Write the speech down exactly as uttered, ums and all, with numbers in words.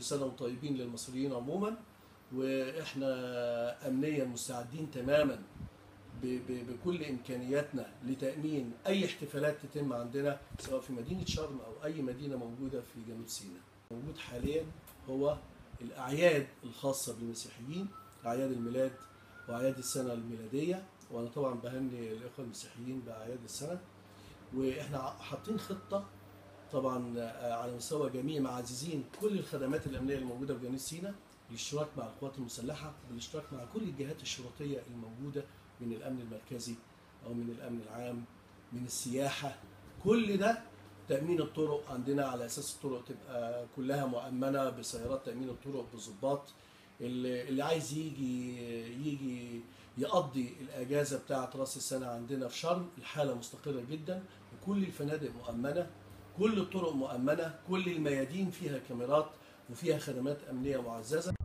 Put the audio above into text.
سنة وانتم طيبين للمصريين عموما. واحنا امنيا مستعدين تماما بكل امكانياتنا لتامين اي احتفالات تتم عندنا سواء في مدينه شرم او اي مدينه موجوده في جنوب سيناء. موجود حاليا هو الاعياد الخاصه بالمسيحيين، اعياد الميلاد واعياد السنه الميلاديه، وانا طبعا بهني الاخوه المسيحيين باعياد السنه. واحنا حاطين خطه طبعا على مستوى جميع، معززين كل الخدمات الامنيه الموجوده في جنوب سيناء بالاشتراك مع القوات المسلحه، بالاشتراك مع كل الجهات الشرطيه الموجوده من الامن المركزي او من الامن العام، من السياحه. كل ده تامين الطرق عندنا على اساس الطرق تبقى كلها مؤمنه بسيارات تامين الطرق بالضباط. اللي, اللي عايز يجي يجي يقضي الاجازه بتاعه راس السنه عندنا في شرم، الحاله مستقره جدا وكل الفنادق مؤمنه، كل الطرق مؤمنه، كل الميادين فيها كاميرات وفيها خدمات امنيه معززه.